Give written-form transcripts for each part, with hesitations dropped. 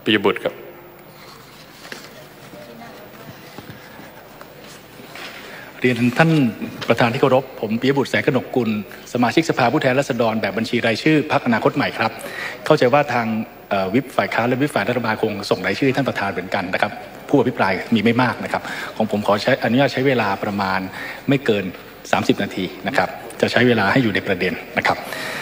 ปิยบุตรครับเรียนท่านประธานที่เคารพผมปิยบุตรแสงกนกกุลสมาชิกสภาผู้แทนราษฎรแบบบัญชีรายชื่อพรรคอนาคตใหม่ครับเข้าใจว่าทางวิปฝ่ายค้านและวิปฝ่ายรัฐบาลคงส่งรายชื่อท่านประธานเหมือนกันนะครับผู้อภิปรายมีไม่มากนะครับของผมขออนุญาตใช้เวลาประมาณไม่เกิน30นาทีนะครับจะใช้เวลาให้อยู่ในประเด็นนะครับ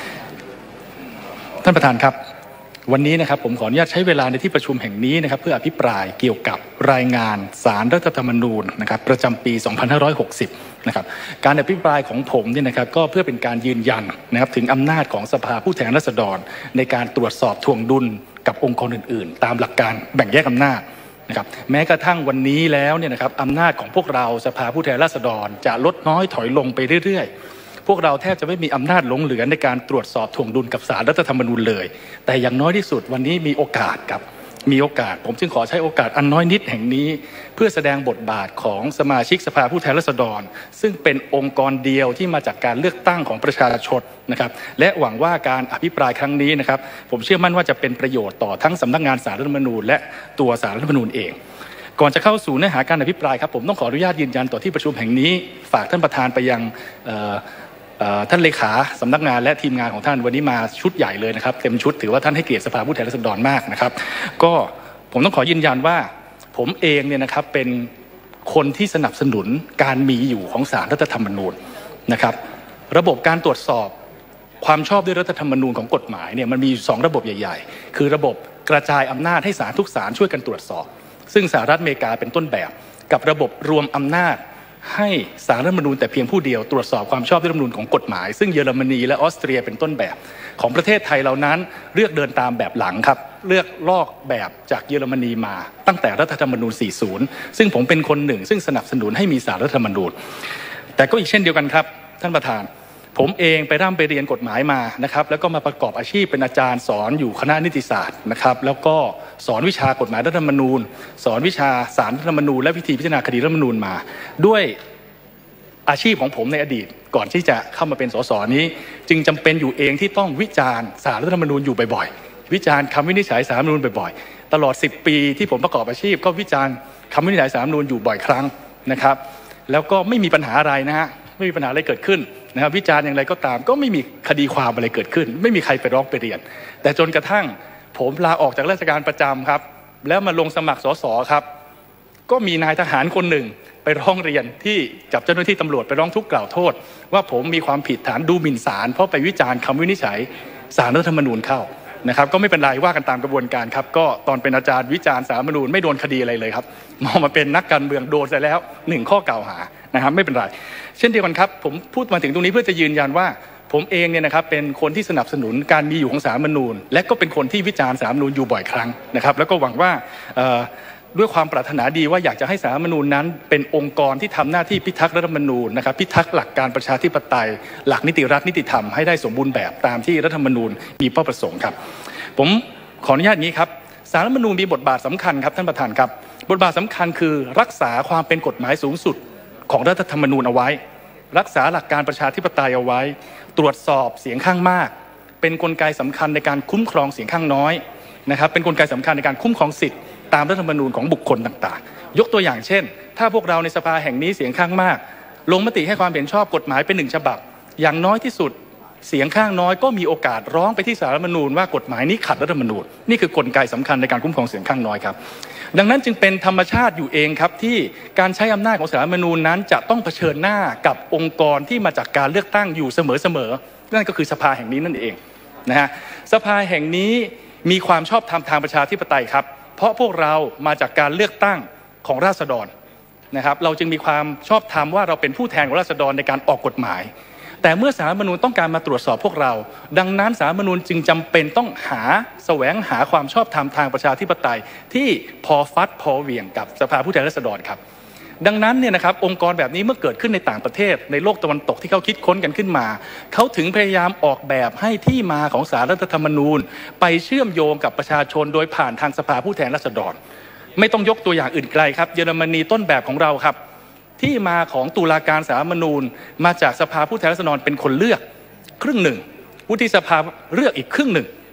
ท่านประธานครับวันนี้นะครับผมขออนุญาตใช้เวลาในที่ประชุมแห่งนี้นะครับเพื่ออภิปรายเกี่ยวกับรายงานศาลรัฐธรรมนูญนะครับประจำปี 2560 นะครับการอภิปรายของผมเนี่ยนะครับก็เพื่อเป็นการยืนยันนะครับถึงอำนาจของสภาผู้แทนราษฎรในการตรวจสอบทวงดุลกับองค์กรอื่นๆตามหลักการแบ่งแยกอำนาจนะครับแม้กระทั่งวันนี้แล้วเนี่ยนะครับอำนาจของพวกเราสภาผู้แทนราษฎรจะลดน้อยถอยลงไปเรื่อยๆพวกเราแทบจะไม่มีอำนาจหลงเหลือในการตรวจสอบทวงดุลกับศาลรัฐธรรมนูญเลยแต่อย่างน้อยที่สุดวันนี้มีโอกาสครับมีโอกาสผมจึงขอใช้โอกาสอันน้อยนิดแห่งนี้เพื่อแสดงบทบาทของสมาชิกสภาผู้แทนราษฎรซึ่งเป็นองค์กรเดียวที่มาจากการเลือกตั้งของประชาชนนะครับและหวังว่าการอภิปรายครั้งนี้นะครับผมเชื่อมั่นว่าจะเป็นประโยชน์ต่อทั้งสำนักงานศาลรัฐธรรมนูญและตัวศาลรัฐธรรมนูญเองก่อนจะเข้าสู่เนื้อหาการอภิปรายครับผมต้องขออนุญาตยืนยันต่อที่ประชุมแห่งนี้ฝากท่านประธานไปยังท่านเลขาสำนักงานและทีมงานของท่านวันนี้มาชุดใหญ่เลยนะครับเต็มชุดถือว่าท่านให้เกียรติสภาผู้แทนราษฎรมากนะครับก็ผมต้องขอยืนยันว่าผมเองเนี่ยนะครับเป็นคนที่สนับสนุนการมีอยู่ของศาลรัฐธรรมนูญนะครับระบบการตรวจสอบความชอบด้วยรัฐธรรมนูญของกฎหมายเนี่ยมันมี2ระบบใหญ่ๆคือระบบกระจายอำนาจให้ศาลทุกศาลช่วยกันตรวจสอบซึ่งสหรัฐอเมริกาเป็นต้นแบบกับระบบรวมอำนาจให้ศาลรัฐธรรมนูญแต่เพียงผู้เดียวตรวจสอบความชอบด้วยรัฐธรรมนูญของกฎหมายซึ่งเยอรมนีและออสเตรียเป็นต้นแบบของประเทศไทยเหล่านั้นเลือกเดินตามแบบหลังครับเลือกลอกแบบจากเยอรมนีมาตั้งแต่รัฐธรรมนูญ 40 ซึ่งผมเป็นคนหนึ่งซึ่งสนับสนุนให้มีศาลรัฐธรรมนูญแต่ก็อีกเช่นเดียวกันครับท่านประธานผมเองไปร่ำไปเรียนกฎหมายมานะครับแล้วก็มาประกอบอาชีพเป็นอาจารย์สอนอยู่คณะนิติศาสตร์นะครับแล้วก็สอนวิชากฎหมายรัฐธรรมนูญสอนวิชาศาลรัฐธรรมนูญและวิธีพิจารณาคดีรัฐธรรมนูญมาด้วยอาชีพของผมในอดีตก่อนที่จะเข้ามาเป็นสสนี้จึงจำเป็นอยู่เองที่ต้องวิจารณ์ศาลรัฐธรรมนูญอยู่บ่อยๆวิจารณ์คำวินิจฉัยศาลรัฐธรรมนูญบ่อยๆตลอด10ปีที่ผมประกอบอาชีพก็วิจารณ์คำวินิจฉัยศาลรัฐธรรมนูญอยู่บ่อยครั้งนะครับแล้วก็ไม่มีปัญหาอะไรนะฮะไม่มีปัญหาอะไรเกิดขึ้นนะครับวิจารณ์อย่างไรก็ตามก็ไม่มีคดีความอะไรเกิดขึ้นไม่มีใครไปร้องไปเรียนแต่จนกระทั่งผมลาออกจากราชการประจำครับแล้วมาลงสมัครสสครับก็มีนายทหารคนหนึ่งไปร้องเรียนที่จับเจ้าหน้าที่ตำรวจไปร้องทุกข์กล่าวโทษว่าผมมีความผิดฐานดูหมิ่นศาลเพราะไปวิจารณ์คำวินิจฉัยศาลรัฐธรรมนูญเข้านะครับก็ไม่เป็นไรว่ากันตามกระบวนการครับก็ตอนเป็นอาจารย์วิจารณ์ศาลรัฐธรรมนูญไม่โดนคดีอะไรเลยครับมาเป็นนักการเมืองโดนซะแล้ว1ข้อกล่าวหานะครับไม่เป็นไรเช่นเดียวกันครับผมพูดมาถึงตรงนี้เพื่อจะยืนยันว่าผมเองเนี่ยนะครับเป็นคนที่สนับสนุนการมีอยู่ของศาลรัฐธรรมนูญและก็เป็นคนที่วิจารณ์ศาลรัฐธรรมนูญอยู่บ่อยครั้งนะครับแล้วก็หวังว่าด้วยความปรารถนาดีว่าอยากจะให้ศาลรัฐธรรมนูญนั้นเป็นองค์กรที่ทำหน้าที่พิทักษ์รัฐธรรมนูญนะครับพิทักษ์หลักการประชาธิปไตยหลักนิติรัฐนิติธรรมให้ได้สมบูรณ์แบบตามที่รัฐธรรมนูญมีเป้าประสงค์ครับผมขออนุญาตนี้ครับศาลรัฐธรรมนูญมีบทบาทสำคัญครับท่านประธานครับบทบาทสำคัญคือรักษาความเป็นกฎหมายสูงสุดของรัฐธรรมนูญเอาไว้รักษาหลักการประชาธิปไตยเอาไว้ตรวจสอบเสียงข้างมากเป็นกลไกสำคัญในการคุ้มครองเสียงข้างน้อยนะครับเป็นกลไกสำคัญในการคุ้มครองสิทธิตามรัฐธรรมนูญของบุคคลต่างๆยกตัวอย่างเช่นถ้าพวกเราในสภาแห่งนี้เสียงข้างมากลงมติให้ความเห็นชอบกฎหมายเป็น1ฉบับอย่างน้อยที่สุดเสียงข้างน้อยก็มีโอกาสร้องไปที่ศาลรัฐธรรมนูญว่ากฎหมายนี้ขัดรัฐธรรมนูญนี่คือกลไกสำคัญในการคุ้มครองเสียงข้างน้อยครับดังนั้นจึงเป็นธรรมชาติอยู่เองครับที่การใช้อำนาจของศาลรัฐธรรมนูญนั้นจะต้องเผชิญหน้ากับองค์กรที่มาจากการเลือกตั้งอยู่เสมอๆนั่นก็คือสภาแห่งนี้นั่นเองนะฮะสภาแห่งนี้มีความชอบธรรมทางประชาธิปไตยครับเพราะพวกเรามาจากการเลือกตั้งของราษฎรนะครับเราจึงมีความชอบธรรมว่าเราเป็นผู้แทนของราษฎรในการออกกฎหมายแต่เมื่อศาลรัฐธรรมนูญต้องการมาตรวจสอบพวกเราดังนั้นศาลรัฐธรรมนูญจึงจำเป็นต้องแสวงหาความชอบธรรมทางประชาธิปไตยที่พอฟัดพอเหวี่ยงกับสภาผู้แทนราษฎรครับดังนั้นเนี่ยนะครับองค์กรแบบนี้เมื่อเกิดขึ้นในต่างประเทศในโลกตะวันตกที่เขาคิดค้นกันขึ้นมาเขาถึงพยายามออกแบบให้ที่มาของศาลรัฐธรรมนูญไปเชื่อมโยงกับประชาชนโดยผ่านทางสภาผู้แทนราษฎรไม่ต้องยกตัวอย่างอื่นไกลครับเยอรมนีต้นแบบของเราครับที่มาของตุลาการศาลรัฐธรรมนูญมาจากสภาผู้แทนราษฎรเป็นคนเลือกครึ่งหนึ่งวุฒิสภาเลือกอีกครึ่งหนึ่ง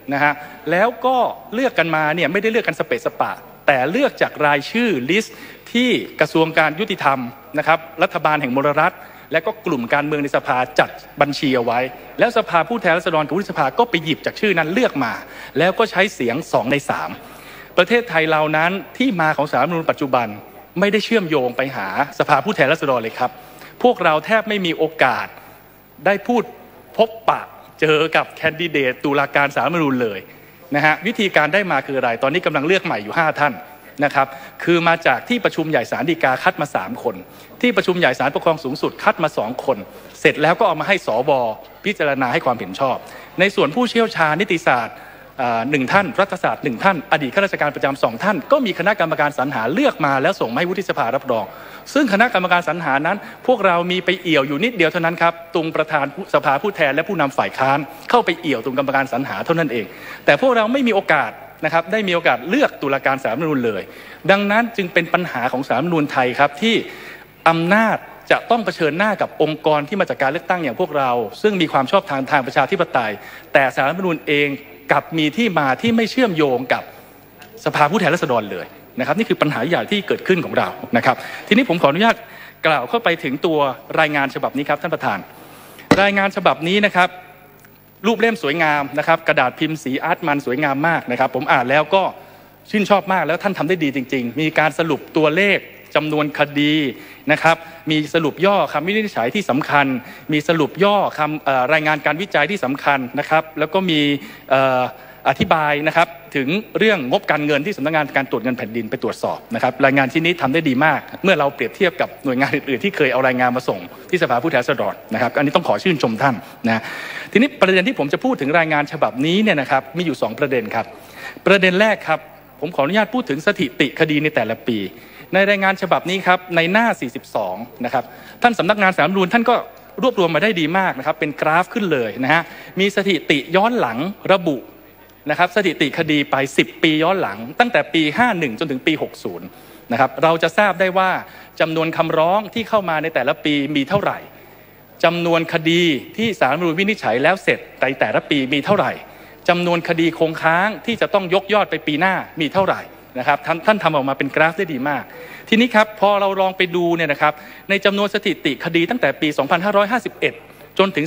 นะฮะแล้วก็เลือกกันมาเนี่ยไม่ได้เลือกกันสเปซสปะแต่เลือกจากรายชื่อลิสต์ที่กระทรวงการยุติธรรมนะครับรัฐบาลแห่งมลรัฐและก็กลุ่มการเมืองในสภาจัดบัญชีเอาไว้แล้วสภาผู้แทนราษฎรกับวุฒิสภาก็ไปหยิบจากชื่อนั้นเลือกมาแล้วก็ใช้เสียง2 ใน 3ประเทศไทยเรานั้นที่มาของสารรัฐธรรมนูญปัจจุบันไม่ได้เชื่อมโยงไปหาสภาผู้แทนราษฎรเลยครับพวกเราแทบไม่มีโอกาสได้พูดพบปะเจอกับแคนดิเดตตุลาการศาลรัฐธรรมนูญเลยนะฮะวิธีการได้มาคืออะไรตอนนี้กำลังเลือกใหม่อยู่5 ท่านนะครับคือมาจากที่ประชุมใหญ่ศาลฎีกาคัดมา3 คนที่ประชุมใหญ่ศาลปกครองสูงสุดคัดมา2 คนเสร็จแล้วก็เอามาให้สวพิจารณาให้ความเห็นชอบในส่วนผู้เชี่ยวชาญนิติศาสตร์1 ท่านรัฐศาสตร์1 ท่านอดีตข้าราชการประจำ2 ท่านก็มีคณะกรรมการสรรหาเลือกมาแล้วส่งมาให้วุฒิสภารับรองซึ่งคณะกรรมการสรรหานั้นพวกเรามีไปเอี่ยวอยู่นิดเดียวเท่านั้นครับตรงประธานสภาผู้แทนและผู้นำฝ่ายค้านเข้าไปเอี่ยวตรงกรรมการสรรหาเท่านั้นเองแต่พวกเราไม่มีโอกาสนะครับได้มีโอกาสเลือกตุลาการศาลรัฐธรรมนูญเลยดังนั้นจึงเป็นปัญหาของศาลรัฐธรรมนูญไทยครับที่อำนาจจะต้องเผชิญหน้ากับองค์กรที่มาจากการเลือกตั้งอย่างพวกเราซึ่งมีความชอบทางประชาธิปไตยแต่ศาลรัฐธรรมนูญเองกับมีที่มาที่ไม่เชื่อมโยงกับสภาผู้แทนราษฎรเลยนะครับนี่คือปัญหาใหญ่ที่เกิดขึ้นของเรานะครับทีนี้ผมขออนุญาตกล่าวเข้าไปถึงตัวรายงานฉบับนี้ครับท่านประธานรายงานฉบับนี้นะครับรูปเล่มสวยงามนะครับกระดาษพิมพ์สีอาร์ตมันสวยงามมากนะครับผมอ่านแล้วก็ชื่นชอบมากแล้วท่านทำได้ดีจริงๆมีการสรุปตัวเลขจำนวนคดีนะครับมีสรุปย่อคำวินิจฉัยที่สำคัญมีสรุปย่อคำรายงานการวิจัยที่สำคัญนะครับแล้วก็มีอธิบายนะครับถึงเรื่องงบการเงินที่สำนักงานการตรวจเงินแผ่นดินไปตรวจสอบนะครับรายงานชิ้นนี้ทำได้ดีมากเมื่อเราเปรียบเทียบกับหน่วยงานอื่นๆที่เคยเอารายงานมาส่งที่สภาผู้แทนราษฎรนะครับอันนี้ต้องขอชื่นชมท่านนะทีนี้ประเด็นที่ผมจะพูดถึงรายงานฉบับนี้เนี่ยนะครับมีอยู่2 ประเด็นครับประเด็นแรกครับผมขออนุญาตพูดถึงสถิติคดีในแต่ละปีในรายงานฉบับนี้ครับในหน้า42นะครับท่านสำนักงานศาลรัฐธรรมนูญท่านก็รวบรวมมาได้ดีมากนะครับเป็นกราฟขึ้นเลยนะฮะมีสถิติย้อนหลังระบุนะครับสถิติคดีไป10 ปีย้อนหลังตั้งแต่ปี51จนถึงปี60นะครับเราจะทราบได้ว่าจำนวนคำร้องที่เข้ามาในแต่ละปีมีเท่าไหร่จำนวนคดีที่ศาลรัฐธรรมนูญวินิจฉัยแล้วเสร็จในแต่ละปีมีเท่าไหร่จำนวนคดีคงค้างที่จะต้องยกยอดไปปีหน้ามีเท่าไหร่นะครับท่านทำออกมาเป็นกราฟได้ดีมากทีนี้ครับพอเราลองไปดูเนี่ยนะครับในจำนวนสถิติคดีตั้งแต่ปี2551จนถึง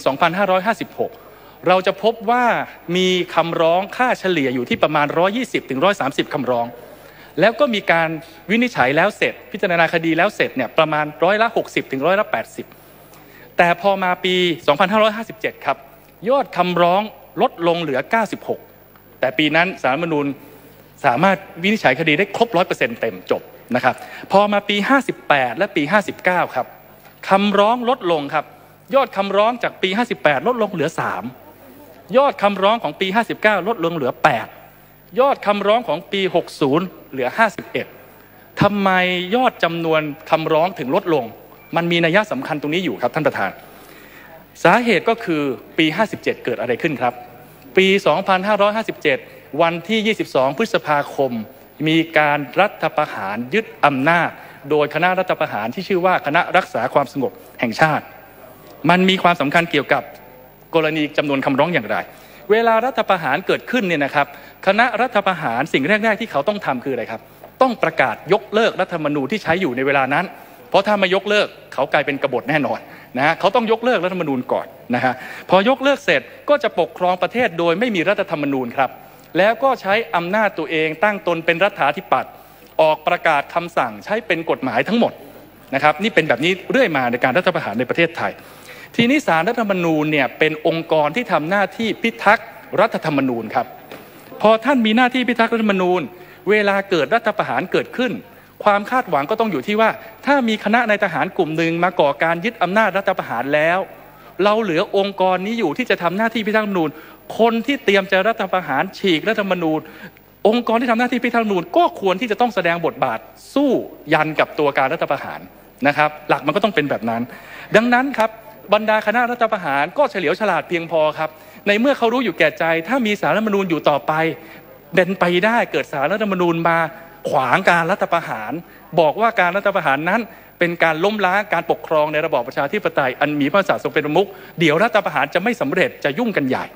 2556เราจะพบว่ามีคำร้องค่าเฉลี่ยอยู่ที่ประมาณ120 ถึง 130 คำร้องแล้วก็มีการวินิจฉัยแล้วเสร็จพิจารณาคดีแล้วเสร็จเนี่ยประมาณ60 ถึง 80แต่พอมาปี2557ครับยอดคำร้องลดลงเหลือ96แต่ปีนั้นศาลรัฐธรรมนูญสามารถวินิจฉัยคดีได้ครบ 100% เต็มจบนะครับพอมาปี58และปี59ครับคำร้องลดลงครับยอดคำร้องจากปี58ลดลงเหลือ3ยอดคำร้องของปี59ลดลงเหลือ8ยอดคำร้องของปี60เหลือ51ทำไมยอดจำนวนคำร้องถึงลดลงมันมีนัยสำคัญตรงนี้อยู่ครับท่านประธานสาเหตุก็คือปี57เกิดอะไรขึ้นครับปี2557วันที่22พฤษภาคมมีการรัฐประหารยึดอำนาจโดยคณะรัฐประหารที่ชื่อว่าคณะรักษาความสงบแห่งชาติมันมีความสำคัญเกี่ยวกับกรณีจำนวนคำร้องอย่างไรเวลารัฐประหารเกิดขึ้นเนี่ยนะครับคณะรัฐประหารสิ่งแรกๆที่เขาต้องทำคืออะไรครับต้องประกาศยกเลิกรัฐธรรมนูญที่ใช้อยู่ในเวลานั้นเพราะถ้าไม่ยกเลิกเขากลายเป็นกบฏแน่นอนนะฮะเขาต้องยกเลิกรัฐธรรมนูญก่อนนะฮะพอยกเลิกเสร็จก็จะปกครองประเทศโดยไม่มีรัฐธรรมนูญครับแล้วก็ใช้อำนาจตัวเองตั้งตนเป็นรัฐาธิปัตย์ออกประกาศคำสั่งใช้เป็นกฎหมายทั้งหมดนะครับนี่เป็นแบบนี้เรื่อยมาในการรัฐประหารในประเทศไทยทีนี้ศาลรัฐธรรมนูญเนี่ยเป็นองค์กรที่ทำหน้าที่พิทักษ์รัฐธรรมนูญครับพอท่านมีหน้าที่พิทักษ์รัฐธรรมนูญเวลาเกิดรัฐประหารเกิดขึ้นความคาดหวังก็ต้องอยู่ที่ว่าถ้ามีคณะนายทหารกลุ่มหนึ่งมาก่อการยึดอำนาจรัฐประหารแล้วเราเหลือองค์กรนี้อยู่ที่จะทำหน้าที่พิทักษ์รัฐธรรมนูญคนที่เตรียมจะรัฐประหารฉีกรัฐธรรมนูญองค์กรที่ทำหน้าที่พิทักษ์รัฐธรรมนูญก็ควรที่จะต้องแสดงบทบาทสู้ยันกับตัวการรัฐประหารนะครับหลักมันก็ต้องเป็นแบบนั้นดังนั้นครับบรรดาคณะรัฐประหารก็เฉลียวฉลาดเพียงพอครับในเมื่อเขารู้อยู่แก่ใจถ้ามีศาลรัฐธรรมนูญอยู่ต่อไปเป็นไปได้เกิดศาลรัฐธรรมนูญมาขวางการรัฐประหารบอกว่าการรัฐประหารนั้นเป็นการล้มล้างการปกครองในระบอบประชาธิปไตยอันมีพระมหากษัตริย์ทรงเป็นประมุขเดี๋ยวรัฐประหารจะไม่สำเร็จจะยุ่งกันใหญ่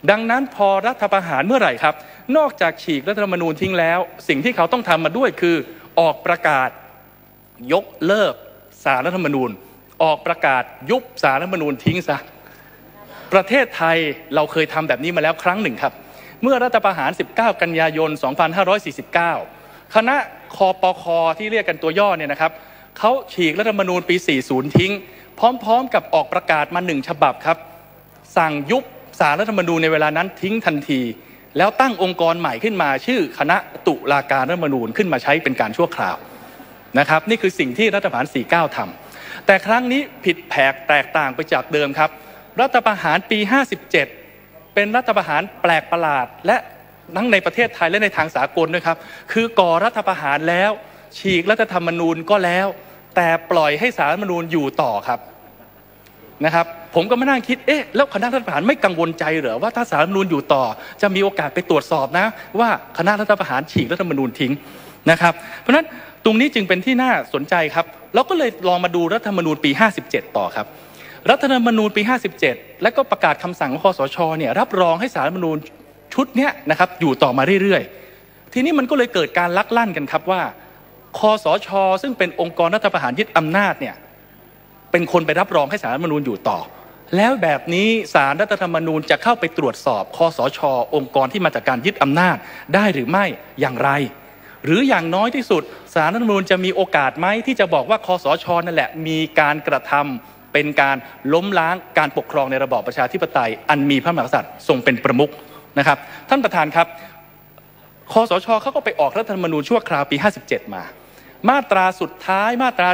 ดังนั้นพอรัฐประหารเมื่อไหร่ครับนอกจากฉีกรัฐธรรมนูญทิ้งแล้วสิ่งที่เขาต้องทำมาด้วยคือออกประกาศยกเลิกศาลรัฐธรรมนูญออกประกาศยุบศาลรัฐธรรมนูญทิ้งซะประเทศไทยเราเคยทำแบบนี้มาแล้วครั้งหนึ่งครับเมื่อรัฐประหาร 19 กันยายน 2549 คณะคปค.ที่เรียกกันตัวย่อเนี่ยนะครับเขาฉีกรัฐธรรมนูญปี 40 ทิ้งพร้อมๆกับออกประกาศมา1 ฉบับครับสั่งยุบศาลรัฐธรรมนูญในเวลานั้นทิ้งทันทีแล้วตั้งองค์กรใหม่ขึ้นมาชื่อคณะตุลาการรัฐธรรมนูญขึ้นมาใช้เป็นการชั่วคราวนะครับนี่คือสิ่งที่รัฐประหาร 49 ทำแต่ครั้งนี้ผิดแผกแตกต่างไปจากเดิมครับรัฐประหารปี 57 เป็นรัฐประหารแปลกประหลาดและทั้งในประเทศไทยและในทางสากลด้วยครับคือก่อรัฐประหารแล้วฉีกรัฐธรรมนูญก็แล้วแต่ปล่อยให้ศาลรัฐธรรมนูญอยู่ต่อครับนะครับผมก็มานั่งคิดแล้วคณะรัฐประหารไม่กังวลใจเหรอว่าถ้าศาลรัฐธรรมนูญอยู่ต่อจะมีโอกาสไปตรวจสอบนะว่าคณะรัฐประหารฉีกรัฐธรรมนูญทิ้งนะครับเพราะฉะนั้นตรงนี้จึงเป็นที่น่าสนใจครับเราก็เลยลองมาดูรัฐธรรมนูญปี 57 ต่อครับรัฐธรรมนูญปี 57 และก็ประกาศคำสั่งของคสช.เนี่ยรับรองให้ศาลรัฐธรรมนูญชุดเนี้ยนะครับอยู่ต่อมาเรื่อยๆทีนี้มันก็เลยเกิดการลักลั่นกันครับว่าคสช.ซึ่งเป็นองค์กรรัฐประหารยึดอำนาจเนี่ยเป็นคนไปรับรองให้ศาลรัฐธรรมนูญอยู่ต่อแล้วแบบนี้ศาลรัฐธรรมนูญจะเข้าไปตรวจสอบคสช.องค์กรที่มาจากการยึดอำนาจได้หรือไม่อย่างไรหรืออย่างน้อยที่สุดศาลรัฐธรรมนูญจะมีโอกาสไหมที่จะบอกว่าคสช.นั่นแหละมีการกระทำเป็นการล้มล้างการปกครองในระบอบประชาธิปไตยอันมีพระมหากษัตริย์ทรงเป็นประมุขนะครับท่านประธานครับคสช.เขาก็ไปออกรัฐธรรมนูญชั่วคราวปี 57 มาตราสุดท้ายมาตรา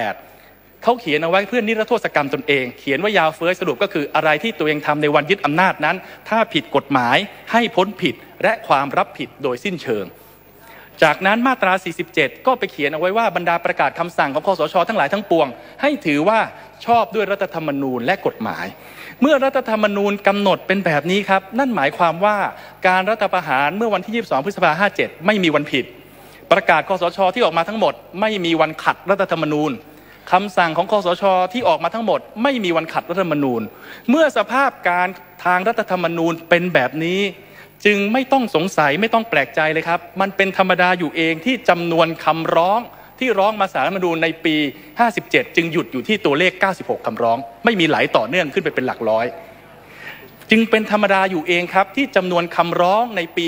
48เขาเขียนเอาไว้เพื่อนิรโทษกรรมตนเองเขียนว่ายาวเฟ้ยสรุปก็คืออะไรที่ตัวเองทำในวันยึดอำนาจนั้นถ้าผิดกฎหมายให้พ้นผิดและความรับผิดโดยสิ้นเชิงจากนั้นมาตรา 47 ก็ไปเขียนเอาไว้ว่าบรรดาประกาศคำสั่งของคสช.ทั้งหลายทั้งปวงให้ถือว่าชอบด้วยรัฐธรรมนูญและกฎหมายเมื่อรัฐธรรมนูญกำหนดเป็นแบบนี้ครับนั่นหมายความว่าการรัฐประหารเมื่อวันที่ 22 พฤษภาคม 57 ไม่มีวันผิดประกาศคสช.ที่ออกมาทั้งหมดไม่มีวันขัดรัฐธรรมนูญคำสั่งของคสช.ที่ออกมาทั้งหมดไม่มีวันขัดรัฐธรรมนูญเมื่อสภาพการทางรัฐธรรมนูญเป็นแบบนี้จึงไม่ต้องสงสัยไม่ต้องแปลกใจเลยครับมันเป็นธรรมดาอยู่เองที่จำนวนคำร้องที่ร้องมาศาลรัฐธรรมนูญในปี 57 จึงหยุดอยู่ที่ตัวเลข 96 คำร้องไม่มีไหลต่อเนื่องขึ้นไปเป็นหลักร้อยจึงเป็นธรรมดาอยู่เองครับที่จำนวนคำร้องในปี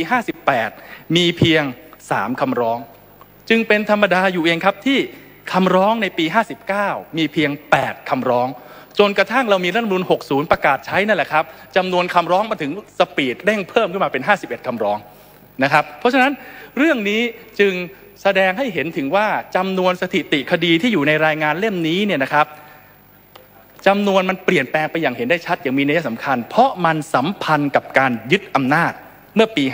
58 มีเพียง 3 คำร้องจึงเป็นธรรมดาอยู่เองครับที่คำร้องในปี 59 มีเพียง 8 คำร้องจนกระทั่งเรามีรัฐธรรมนูญ 60 ประกาศใช้นั่นแหละครับจำนวนคำร้องมาถึงสปีดเร่งเพิ่มขึ้นมาเป็น 51 คำร้องนะครับเพราะฉะนั้นเรื่องนี้จึงแสดงให้เห็นถึงว่าจำนวนสถิติคดีที่อยู่ในรายงานเล่มนี้เนี่ยนะครับจำนวนมันเปลี่ยนแปลงไปอย่างเห็นได้ชัดอย่างมีนัยสำคัญเพราะมันสัมพันธ์กับการยึดอำนาจเมื่อปี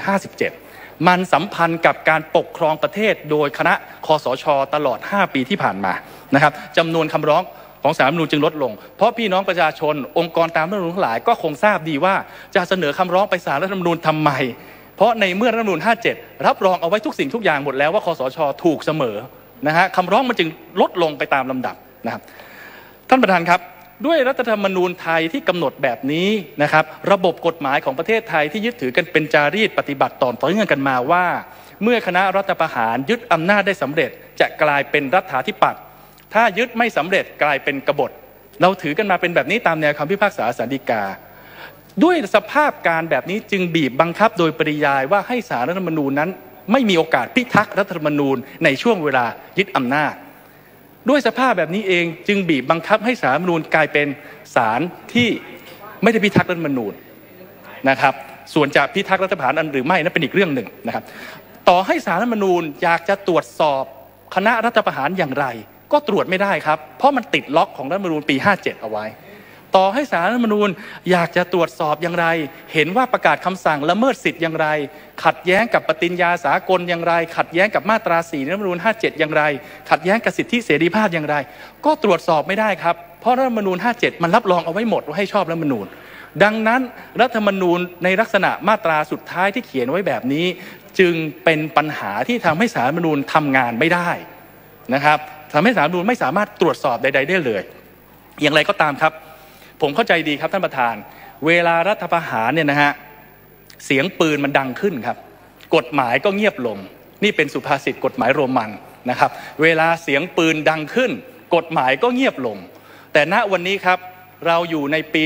57 มันสัมพันธ์กับการปกครองประเทศโดยคณะคสช.ตลอด 5 ปีที่ผ่านมานะครับจำนวนคำร้องของศาลรัฐธรรมนูญจึงลดลงเพราะพี่น้องประชาชนองค์กรตามรัฐธรรมนูญทั้งหลายก็คงทราบดีว่าจะเสนอคำร้องไปศาลรัฐธรรมนูญทำไมเพราะในเมื่อรัฐธรรมนูญ 57 รับรองเอาไว้ทุกสิ่งทุกอย่างหมดแล้วว่าคสช.ถูกเสมอนะฮะคำร้องมันจึงลดลงไปตามลำดับนะครับท่านประธานครับด้วยรัฐธรรมนูญไทยที่กำหนดแบบนี้นะครับระบบกฎหมายของประเทศไทยที่ยึดถือกันเป็นจารีตปฏิบัติต่อเนื่องกันมาว่าเมื่อคณะรัฐประหารยึดอำนาจได้สำเร็จจะกลายเป็นรัฐาธิปัตย์ถ้ายึดไม่สำเร็จกลายเป็นกบฏเราถือกันมาเป็นแบบนี้ตามแนวคำพิพากษาศาลฎีกาด้วยสภาพการแบบนี้จึงบีบบังคับโดยปริยายว่าให้ศาลรัฐธรรมนูญนั้นไม่มีโอกาสพิทักษ์รัฐธรรมนูญในช่วงเวลายึดอำนาจด้วยสภาพแบบนี้เองจึงบีบบังคับให้ศาลรัฐธรรมนูญกลายเป็นศาลที่ไม่ได้พิทักษ์รัฐธรรมนูญนะครับส่วนจะพิทักษ์รัฐประหารหรือไม่นั้นเป็นอีกเรื่องหนึ่งนะครับต่อให้ศาลรัฐธรรมนูญอยากจะตรวจสอบคณะรัฐประหารอย่างไรก็ตรวจไม่ได้ครับเพราะมันติดล็อกของรัฐธรรมนูญปี 57 เอาไว้ต่อให้ศาลรัฐธรรมนูญอยากจะตรวจสอบอย่างไรเห็นว่าประกาศคำสั่งละเมิดสิทธิ์อย่างไรขัดแย้งกับปฏิญญาสากลอย่างไรขัดแย้งกับมาตรา 4 รัฐธรรมนูญ 57 อย่างไรขัดแย้งกับสิทธิเสรีภาพอย่างไรก็ตรวจสอบไม่ได้ครับเพราะรัฐธรรมนูญ 57 มันรับรองเอาไว้หมดว่าให้ชอบรัฐธรรมนูญดังนั้นรัฐธรรมนูญในลักษณะมาตราสุดท้ายที่เขียนไว้แบบนี้จึงเป็นปัญหาที่ทำให้ศาลรัฐธรรมนูญทำงานไม่ได้นะครับทำให้ศาลรัฐธรรมนูญไม่สามารถตรวจสอบใดๆได้เลยอย่างไรก็ตามครับผมเข้าใจดีครับท่านประธานเวลารัฐประหารเนี่ยนะฮะเสียงปืนมันดังขึ้นครับกฎหมายก็เงียบลงนี่เป็นสุภาษิตกฎหมายโรมันนะครับเวลาเสียงปืนดังขึ้นกฎหมายก็เงียบลงแต่ณวันนี้ครับเราอยู่ในปี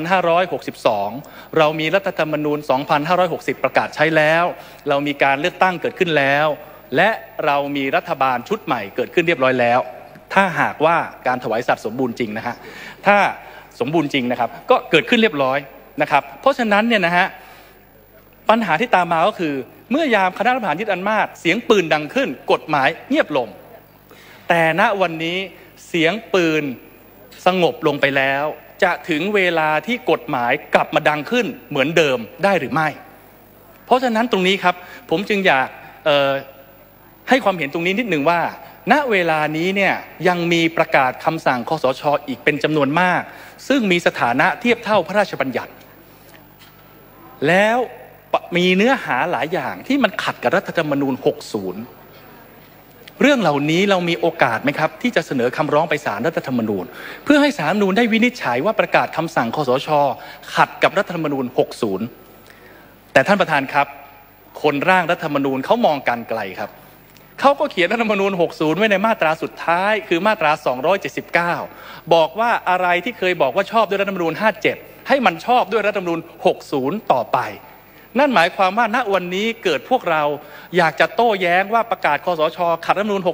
2562 เรามีรัฐธรรมนูญ 2560 ประกาศใช้แล้วเรามีการเลือกตั้งเกิดขึ้นแล้วและเรามีรัฐบาลชุดใหม่เกิดขึ้นเรียบร้อยแล้วถ้าหากว่าการถวายสัตย์สมบูรณ์จริงนะฮะถ้าสมบูรณ์จริงนะครับก็เกิดขึ้นเรียบร้อยนะครับเพราะฉะนั้นเนี่ยนะฮะปัญหาที่ตามมาก็คือเมื่อยามคณะรัฐประหารยึดอำนาจเสียงปืนดังขึ้นกฎหมายเงียบลงแต่ณวันนี้เสียงปืนสงบลงไปแล้วจะถึงเวลาที่กฎหมายกลับมาดังขึ้นเหมือนเดิมได้หรือไม่เพราะฉะนั้นตรงนี้ครับผมจึงอยากให้ความเห็นตรงนี้นิดหนึ่งว่าณเวลานี้เนี่ยยังมีประกาศคำสั่งคสช.อีกเป็นจำนวนมากซึ่งมีสถานะเทียบเท่าพระราชบัญญัติแล้วมีเนื้อหาหลายอย่างที่มันขัดกับรัฐธรรมนูญ 60 เรื่องเหล่านี้เรามีโอกาสไหมครับที่จะเสนอคำร้องไปศาลรัฐธรรมนูญเพื่อให้ศาลรัฐธรรมนูญได้วินิจฉัยว่าประกาศคำสั่งคสช.ขัดกับรัฐธรรมนูญ 60 แต่ท่านประธานครับคนร่างรัฐธรรมนูญเขามองการไกลครับเขาก็เขียนรัฐธรรมนูญ 60 ไว้ในมาตราสุดท้ายคือมาตรา 279 บอกว่าอะไรที่เคยบอกว่าชอบด้วยรัฐธรรมนูญ 57 ให้มันชอบด้วยรัฐธรรมนูญ 60 ต่อไปนั่นหมายความว่าณวันนี้เกิดพวกเราอยากจะโต้แย้งว่าประกาศคสช.ขัดรัฐธรรมนูญ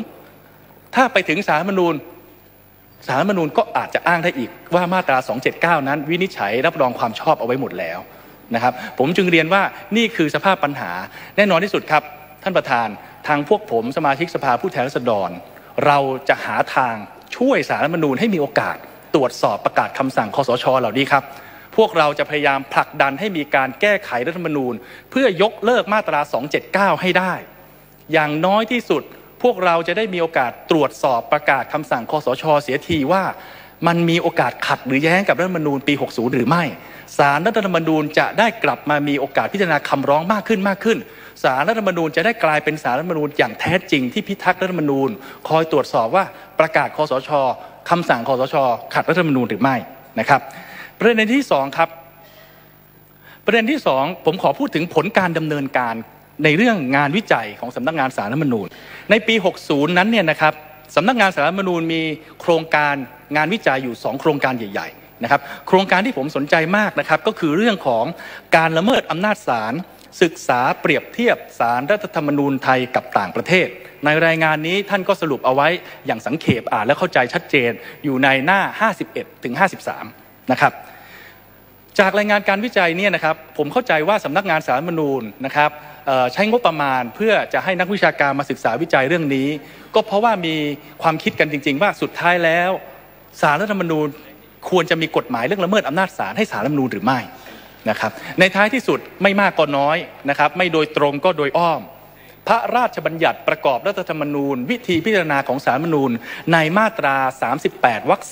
60 ถ้าไปถึงศาลรัฐธรรมนูญก็อาจจะอ้างได้อีกว่ามาตรา 279 นั้นวินิจฉัยรับรองความชอบเอาไว้หมดแล้วนะครับผมจึงเรียนว่านี่คือสภาพปัญหาแน่นอนที่สุดครับท่านประธานทางพวกผมสมาชิกสภาผู้แทนราษฎรเราจะหาทางช่วยศาลรัฐธรรมนูญให้มีโอกาสตรวจสอบประกาศคำสั่งคสช.เหล่านี้ครับพวกเราจะพยายามผลักดันให้มีการแก้ไขรัฐธรรมนูญเพื่อยกเลิกมาตรา 279 ให้ได้อย่างน้อยที่สุดพวกเราจะได้มีโอกาสตรวจสอบประกาศคำสั่งคสช.เสียทีว่ามันมีโอกาสขัดหรือแย้งกับรัฐธรรมนูญปี 60 หรือไม่ศาลรัฐธรรมนูญจะได้กลับมามีโอกาสพิจารณาคำร้องมากขึ้นศาลรัฐธรรมนูญจะได้กลายเป็นศาลรัฐธรรมนูญอย่างแท้จริงที่พิทักษ์รัฐธรรมนูญคอยตรวจสอบว่าประกาศคสช.คำสั่งคสช.ขัดรัฐธรรมนูญหรือไม่นะครับประเด็นที่2ครับประเด็นที่2ผมขอพูดถึงผลการดำเนินการในเรื่องงานวิจัยของสำนักงานศาลรัฐธรรมนูญในปี 60 นั้นเนี่ยนะครับสำนักงานศาลรัฐธรรมนูญมีโครงการงานวิจัยอยู่2โครงการใหญ่ๆนะครับโครงการที่ผมสนใจมากนะครับก็คือเรื่องของการละเมิดอำนาจศาลศึกษาเปรียบเทียบศาลรัฐธรรมนูญไทยกับต่างประเทศในรายงานนี้ท่านก็สรุปเอาไว้อย่างสังเขปอ่านและเข้าใจชัดเจนอยู่ในหน้า 51 ถึง 53 นะครับจากรายงานการวิจัยเนี่ยนะครับผมเข้าใจว่าสำนักงานศาลรัฐธรรมนูญนะครับใช้งบประมาณเพื่อจะให้นักวิชาการมาศึกษาวิจัยเรื่องนี้ก็เพราะว่ามีความคิดกันจริงๆว่าสุดท้ายแล้วศาลรัฐธรรมนูญควรจะมีกฎหมายเรื่องละเมิดอำนาจศาลให้ศาลรัฐธรรมนูญหรือไม่นะครับในท้ายที่สุดไม่มากก็น้อยนะครับไม่โดยตรงก็โดยอ้อมพระราชบัญญัติประกอบรัฐธรรมนูญวิธีพิจารณาของศาลรัฐธรรมนูญในมาตรา 38 วรรค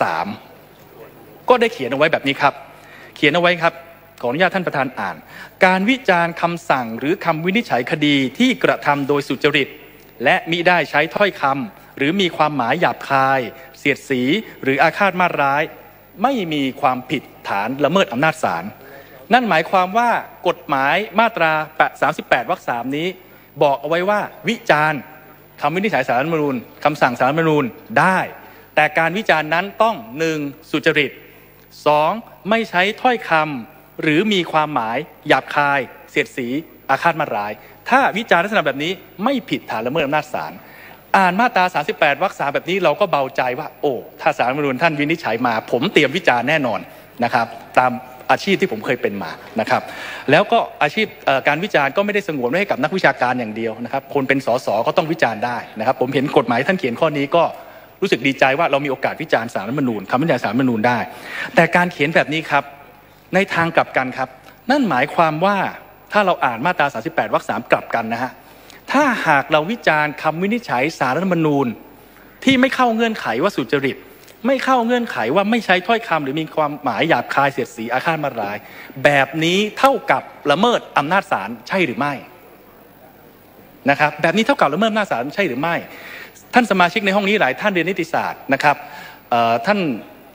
3ก็ได้เขียนเอาไว้แบบนี้ครับเขียนเอาไว้ครับขออนุญาตท่านประธานอ่านการวิจารณ์คำสั่งหรือคำวินิจฉัยคดีที่กระทำโดยสุจริตและมิได้ใช้ถ้อยคำหรือมีความหมายหยาบคายเสียดสีหรืออาฆาตมาร้ายไม่มีความผิดฐานละเมิดอำนาจศาลนั่นหมายความว่ากฎหมายมาตรา 38 วรรค 3นี้บอกเอาไว้ว่าวิจารณ์คำวินิจฉัยศาลรัฐธรรมนูญคำสั่งศาลรัฐธรรมนูญได้แต่การวิจารณ์นั้นต้อง 1. สุจริต 2. ไม่ใช้ถ้อยคำหรือมีความหมายหยาบคายเสียดสีอาฆาตมาร้ายถ้าวิจารณ์ลักษณะแบบนี้ไม่ผิดฐานละเมิดอำนาจศาลอ่านมาตรา 38 วรรค 3แบบนี้เราก็เบาใจว่าโอ้ถ้าศาลรัฐธรรมนูญท่านวินิจฉัยมาผมเตรียมวิจารณ์แน่นอนนะครับตามอาชีพที่ผมเคยเป็นมานะครับแล้วก็อาชีพการวิจารณ์ก็ไม่ได้สงวนไว้ให้กับนักวิชาการอย่างเดียวนะครับคนเป็นสสก็ต้องวิจารณ์ได้นะครับผมเห็นกฎหมายท่านเขียนข้อนี้ก็รู้สึกดีใจว่าเรามีโอกาสวิจารณ์ศาลรัฐธรรมนูญคำวินิจฉัยศาลรัฐธรรมนูญได้แต่การเขียนแบบนี้ครับในทางกลับกันครับนั่นหมายความว่าถ้าเราอ่านมาตรา 38 วรรค 3กลับกันนะฮะถ้าหากเราวิจารณ์คำวินิจฉัยศาลรัฐธรรมนูญที่ไม่เข้าเงื่อนไขว่าสุจริตไม่เข้าเงื่อนไขว่าไม่ใช้ถ้อยคำหรือมีความหมายหยาบคายเสียดสีอาฆาตมาร้ายแบบนี้เท่ากับละเมิดอำนาจศาลใช่หรือไม่นะครับแบบนี้เท่ากับละเมิดอำนาจศาลใช่หรือไม่ท่านสมาชิกในห้องนี้หลายท่านเรียนนิติศาสตร์นะครับท่าน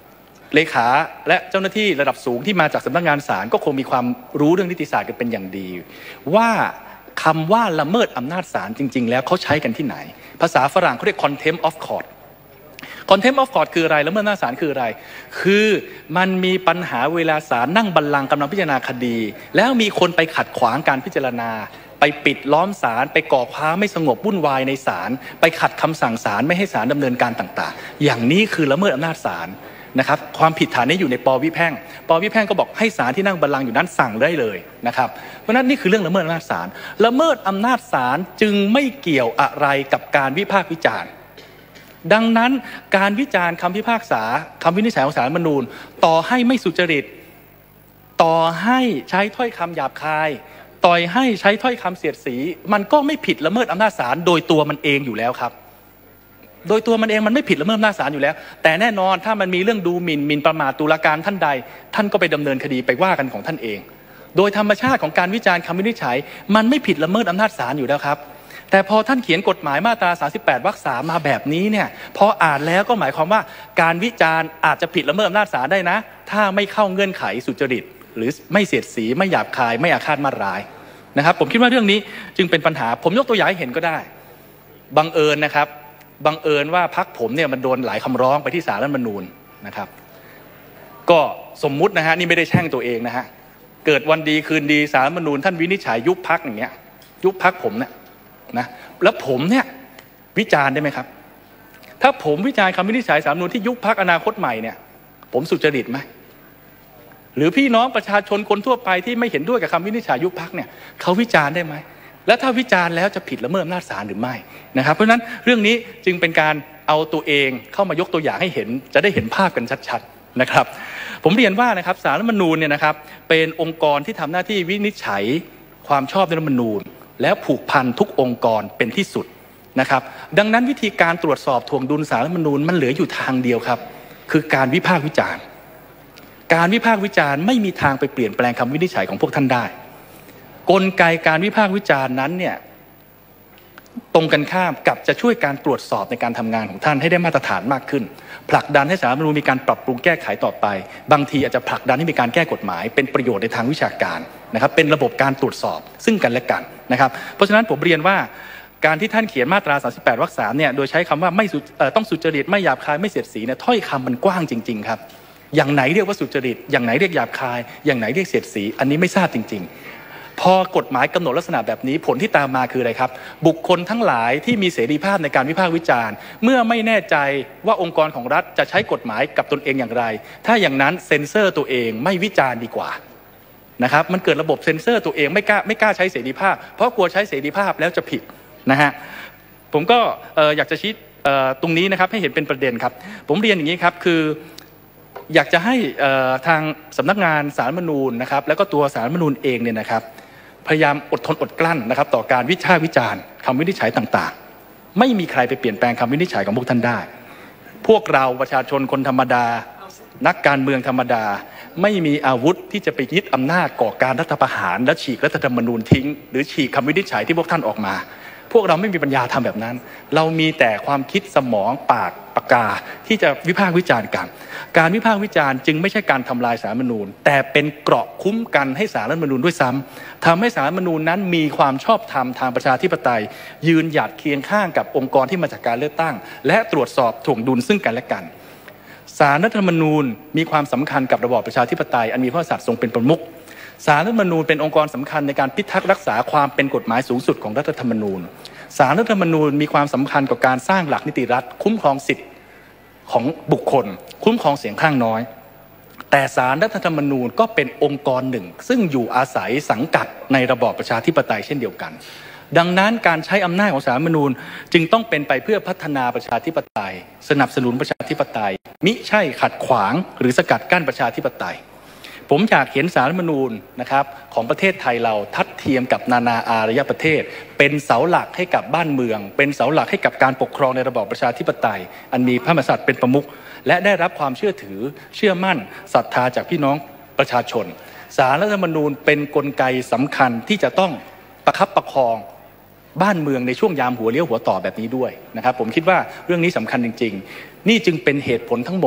เลขาและเจ้าหน้าที่ระดับสูงที่มาจากสำนักงานศาลก็คงมีความรู้เรื่องนิติศาสตร์กันเป็นอย่างดีว่าคำว่าละเมิดอำนาจศาลจริงๆแล้วเขาใช้กันที่ไหนภาษาฝรั่งเขาเรียก contempt of court contempt of court คืออะไรละเมิดอำนาจศาลคืออะไรคือมันมีปัญหาเวลาศาลนั่งบัลลังก์กำลังพิจารณาคดีแล้วมีคนไปขัดขวางการพิจารณาไปปิดล้อมศาลไปก่อความไม่สงบวุ่นวายในศาลไปขัดคำสั่งศาลไม่ให้ศาลดำเนินการต่างๆอย่างนี้คือละเมิดอำนาจศาลนะครับความผิดฐานนี้อยู่ในป.วิแพ่งป.วิแพ่งก็บอกให้ศาลที่นั่งบัลลังก์อยู่นั้นสั่งได้เลยนะครับเพราะนั้นนี่คือเรื่องละเมิดอำนาจศาลละเมิดอำนาจศาลจึงไม่เกี่ยวอะไรกับการวิพากษ์วิจารณ์ดังนั้นการวิจารณ์คำพิพากษาคำวินิจฉัยของศาลรัฐธรรมนูญต่อให้ไม่สุจริตต่อให้ใช้ถ้อยคำหยาบคายต่อยให้ใช้ถ้อยคำเสียดสีมันก็ไม่ผิดละเมิดอำนาจศาลโดยตัวมันเองอยู่แล้วครับโดยตัวมันเองมันไม่ผิดละเมิดอำนาจศาลอยู่แล้วแต่แน่นอนถ้ามันมีเรื่องดูหมิ่นประมาทตุลาการท่านใดท่านก็ไปดำเนินคดีไปว่ากันของท่านเองโดยธรรมชาติของการวิจารณ์คำวินิจฉัยมันไม่ผิดละเมิดอำนาจศาลอยู่แล้วครับแต่พอท่านเขียนกฎหมายมาตรา38 วรรค 3มาแบบนี้เนี่ยพออ่านแล้วก็หมายความว่าการวิจารณ์อาจจะผิดละเมิดอำนาจศาลได้นะถ้าไม่เข้าเงื่อนไขสุจริตหรือไม่เสียดสีไม่หยาบคายไม่อาฆาตมาร้ายนะครับผมคิดว่าเรื่องนี้จึงเป็นปัญหาผมยกตัวอย่างให้เห็นก็ได้บังเอิญนะครับบังเอิญว่าพรรคผมเนี่ยมันโดนหลายคำร้องไปที่ศาลรัฐธรรมนูญนะครับก็สมมุตินะฮะนี่ไม่ได้แช่งตัวเองนะฮะเกิดวันดีคืนดีศาลรัฐธรรมนูญท่านวินิจฉัยยุบพรรคอย่างเงี้ยยุบพรรคผมเนี่ยนะแล้วผมเนี่ยวิจารณ์ได้ไหมครับถ้าผมวิจารณ์คำวินิจฉัยศาลรัฐธรรมนูญที่ยุบพรรคอนาคตใหม่เนี่ยผมสุจริตไหมหรือพี่น้องประชาชนคนทั่วไปที่ไม่เห็นด้วยกับคำวินิจฉัยยุบพรรคเนี่ยเขาวิจารณ์ได้ไหมและถ้าวิจารณ์แล้วจะผิดละเมิดอำนาจศาลหรือไม่นะครับเพราะฉะนั้นเรื่องนี้จึงเป็นการเอาตัวเองเข้ามายกตัวอย่างให้เห็นจะได้เห็นภาพกันชัดๆนะครับผมเรียนว่านะครับศาลรัฐธรรมนูญเนี่ยนะครับเป็นองค์กรที่ทำหน้าที่วินิจฉัยความชอบในรัฐธรรมนูญแล้วผูกพันทุกองค์กรเป็นที่สุดนะครับดังนั้นวิธีการตรวจสอบทวงดุลศาลรัฐธรรมนูญมันเหลืออยู่ทางเดียวครับคือการวิพากษ์วิจารณ์การวิพากษ์วิจารณ์ไม่มีทางไปเปลี่ยนแปลงคำวินิจฉัยของพวกท่านได้กลไกการวิพากษ์วิจารณ์นั้นเนี่ยตรงกันข้ามกับจะช่วยการตรวจสอบในการทำงานของท่านให้ได้มาตรฐานมากขึ้นผลักดันให้ศาลรัฐธรรมนูญมีการปรับปรุงแก้ไขต่อไปบางทีอาจจะผลักดันให้มีการแก้กฎหมายเป็นประโยชน์ในทางวิชาการนะครับเป็นระบบการตรวจสอบซึ่งกันและกันนะครับเพราะฉะนั้นผมเรียนว่าการที่ท่านเขียนมาตรา38 วรรค 3เนี่ยโดยใช้คำว่าไม่ต้องสุจริตไม่หยาบคายไม่เสียดสีเนี่ยถ้อยคำมันกว้างจริงๆครับอย่างไหนเรียกว่าสุจริตอย่างไหนเรียกหยาบคายอย่างไหนเรียกเสียดสีอันนี้ไม่ทราบจริงๆพอกฎหมายกำหนดลักษณะแบบนี้ผลที่ตามมาคืออะไรครับบุคคลทั้งหลายที่มีเสรีภาพในการวิพากษ์วิจารณ์เมื่อไม่แน่ใจว่าองค์กรของรัฐจะใช้กฎหมายกับตนเองอย่างไรถ้าอย่างนั้นเซ็นเซอร์ตัวเองไม่วิจารณ์ดีกว่านะครับมันเกิดระบบเซ็นเซอร์ตัวเองไม่กล้าใช้เสรีภาพเพราะกลัวใช้เสรีภาพแล้วจะผิดนะฮะผมก็อยากจะชี้ตรงนี้นะครับให้เห็นเป็นประเด็นครับผมเรียนอย่างนี้ครับคืออยากจะให้ทางสำนักงานศาลรัฐธรรมนูญนะครับแล้วก็ตัวศาลรัฐธรรมนูญเองเนี่ยนะครับพยายามอดทนอดกลั้นนะครับต่อการวิพากษ์วิจารณ์คำวินิจฉัยต่างๆไม่มีใครไปเปลี่ยนแปลงคำวินิจฉัยของพวกท่านได้พวกเราประชาชนคนธรรมดานักการเมืองธรรมดาไม่มีอาวุธที่จะไปยึดอำนาจก่อการรัฐประหารและฉีกรัฐธรรมนูญทิ้งหรือฉีกคำวินิจฉัยที่พวกท่านออกมาพวกเราไม่มีปัญญาทำแบบนั้นเรามีแต่ความคิดสมองปากปากกาที่จะวิพากษ์วิจารณ์กันการวิพากษ์วิจารณ์จึงไม่ใช่การทำลายศาลรัฐธรรมนูญแต่เป็นเกราะคุ้มกันให้ศาลรัฐธรรมนูญด้วยซ้ำทำให้ศาลรัฐธรรมนูญนั้นมีความชอบธรรมทางประชาธิปไตยยืนหยัดเคียงข้างกับองค์กรที่มาจากการเลือกตั้งและตรวจสอบถ่วงดุลซึ่งกันและกันศาลรัฐธรรมนูญมีความสำคัญกับระบอบประชาธิปไตยอันมีพระมหากษัตริย์ทรงเป็นประมุขศาลรัฐธรรมนูญเป็นองค์กรสำคัญในการพิทักษ์รักษาความเป็นกฎหมายสูงสุดของรัฐธรรมนูญศาลรัฐธรรมนูญมีความสำคัญกับการสร้างหลักนิติรัฐคุ้มครองสิทธิของบุคคลคุ้มครองเสียงข้างน้อยแต่ศาลรัฐธรรมนูญก็เป็นองค์กรหนึ่งซึ่งอยู่อาศัยสังกัดในระบอบประชาธิปไตยเช่นเดียวกันดังนั้นการใช้อำนาจของศาลรัฐธรรมนูญจึงต้องเป็นไปเพื่อพัฒนาประชาธิปไตยสนับสนุนประชาธิปไตยมิใช่ขัดขวางหรือสกัดกั้นประชาธิปไตยผมอยากเห็นศาลรัฐธรรมนูญนะครับของประเทศไทยเราทัดเทียมกับนานาอารยประเทศเป็นเสาหลักให้กับบ้านเมืองเป็นเสาหลักให้กับการปกครองในระบอบประชาธิปไตยอันมีพระมหากษัตริย์เป็นประมุขและได้รับความเชื่อถือเชื่อมั่นศรัทธาจากพี่น้องประชาชนศาลรัฐธรรมนูญเป็นกลไกสำคัญที่จะต้องประคับประคองบ้านเมืองในช่วงยามหัวเลี้ยวหัวต่อแบบนี้ด้วยนะครับผมคิดว่าเรื่องนี้สำคัญจริงๆนี่จึงเป็นเหตุผลทั้งหมด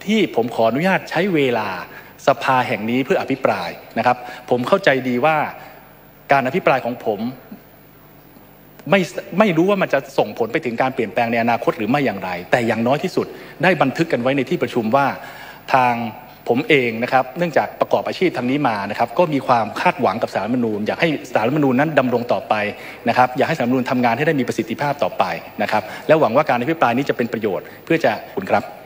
ที่ผมขออนุญาตใช้เวลาสภาแห่งนี้เพื่ออภิปรายนะครับผมเข้าใจดีว่าการอภิปรายของผมไม่รู้ว่ามันจะส่งผลไปถึงการเปลี่ยนแปลงในอนาคตหรือไม่อย่างไรแต่อย่างน้อยที่สุดได้บันทึกกันไว้ในที่ประชุมว่าทางผมเองนะครับเนื่องจากประกอบอาชีพทางนี้มานะครับก็มีความคาดหวังกับศาลรัฐธรรมนูญอยากให้ศาลรัฐธรรมนูญนั้นดำรงต่อไปนะครับอยากให้ศาลรัฐธรรมนูญทำงานให้ได้มีประสิทธิภาพต่อไปนะครับและหวังว่าการอภิปรายนี้จะเป็นประโยชน์เพื่อจะคุณครับ